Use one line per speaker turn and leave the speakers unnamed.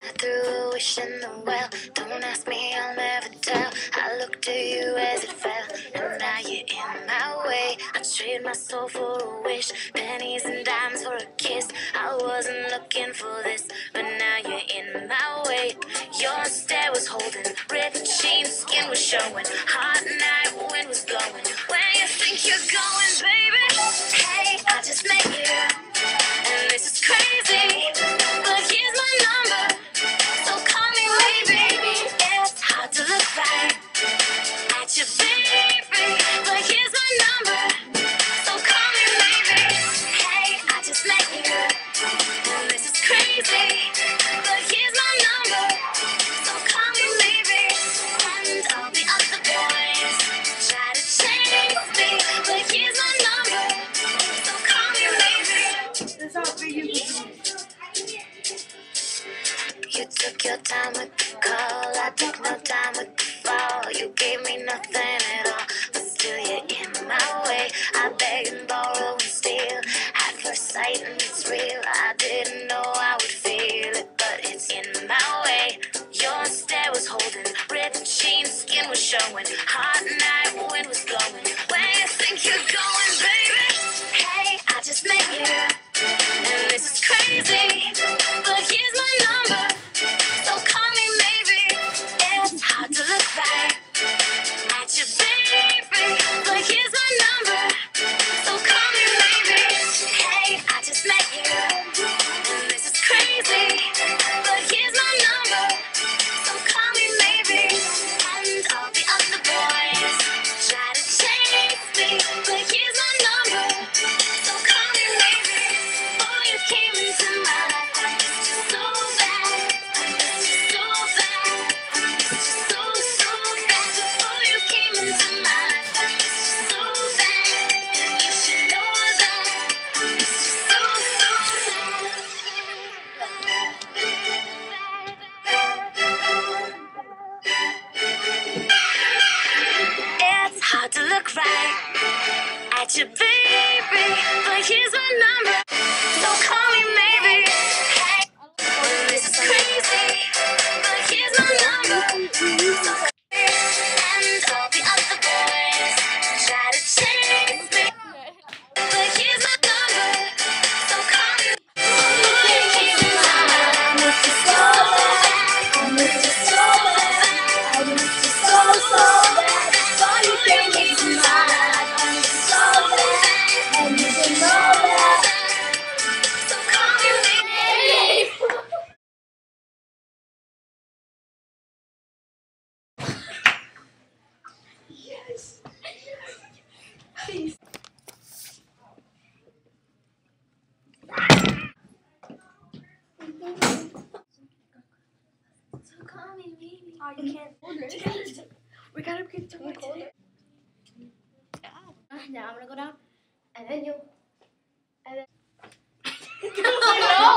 I threw a wish in the well. Don't ask me, I'll never tell. I looked at you as it fell, and now you're in my way. I trade my soul for a wish, pennies and dimes for a kiss. I wasn't looking for this, but now you're in my way. Your stare was holding, ripped jeans, skin was showing. Hot night, wind was blowing. Where you think you're going, baby? Hey, I just met you, and this is crazy, but here's my number, so call me maybe. It's hard to look right at you, baby, but here's my number, so call me maybe. Hey, I just met you, and this is crazy, but here's my number, so call me maybe. And all the other boys try to change me, but here's my number, so call me maybe.
That's all for you.
You took your time with the call, I took no time with the fall. You gave me nothing at all, but still you're in my way. I beg and borrow and steal, at first sight and it's real. I didn't know I would feel it, but it's in my way. Your stare was holding, ripped jeans, skin was showing. Hot night, wind was blowing. Where you think you're going, baby? Hey, I just met you, and this is crazy, but here's my number, so call me maybe. It's hard to look right at you, baby, but here's my number, so call me maybe. Hey, I just met you, and this is crazy, but here's my number, so call me maybe. And all the other boys try to chase me, but here's my number, so call me maybe. Oh, you came into my life, I missed you so bad, I missed you so bad, I missed you so, so bad. Before you came into my life, I missed you so bad, and you should know that I missed you so, It's hard to look right at you, baby, but here's my number, so call me maybe. Hey, this is crazy, but here's my number, so call me. And all the other boys try to chase me, but here's my number, so call me. Oh, you keep me alive. I miss you so bad, I miss you so bad, I miss you so, so bad. Before you came into my life, I miss you so bad, and you should know that. So call me maybe.
Yes. Please.
So call me maybe.
Oh, you can't hold it. We gotta get to it.
Now I'm gonna go down, and then you, and then.
No!